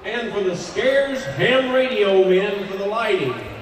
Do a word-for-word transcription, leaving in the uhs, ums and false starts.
and for the Scares Ham Radio Men for the lighting.